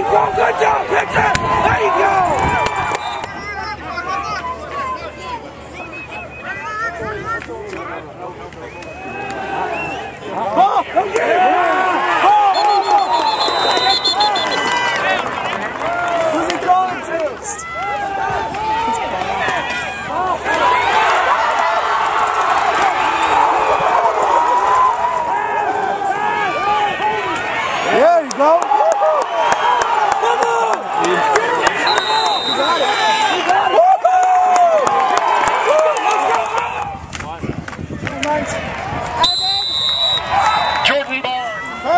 go. Good job, pitcher. There you go. Oh, yeah. Who's he throwing to? There you go. Come on. You got it. You got it. Let's go. Jordan Barnes.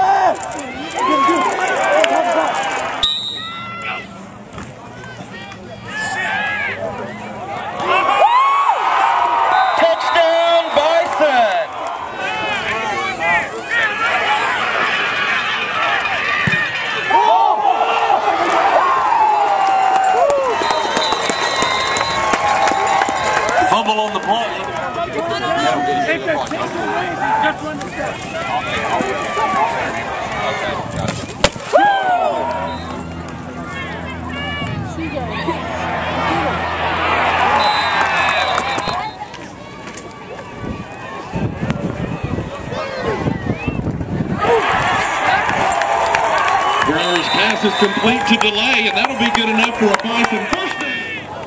Touchdown, Bison. Fumble on the play. Growers' pass is complete to delay, and that'll be good enough for a Bison first down.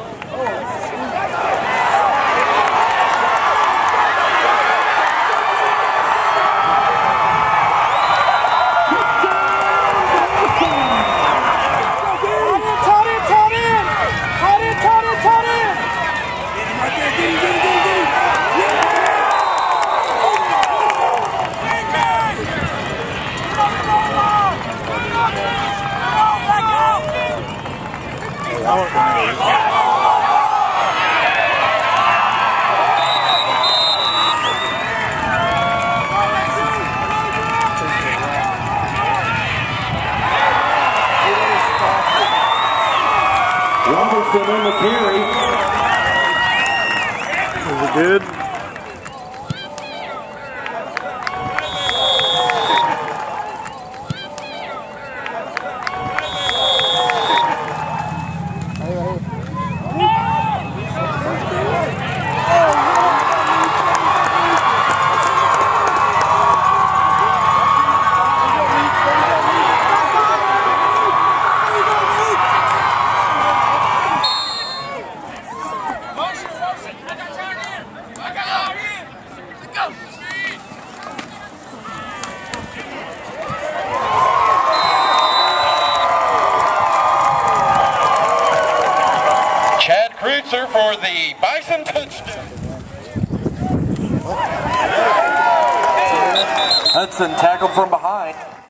Robertson on the carry. Is it good? For the Bison touchdown. Hudson tackled from behind.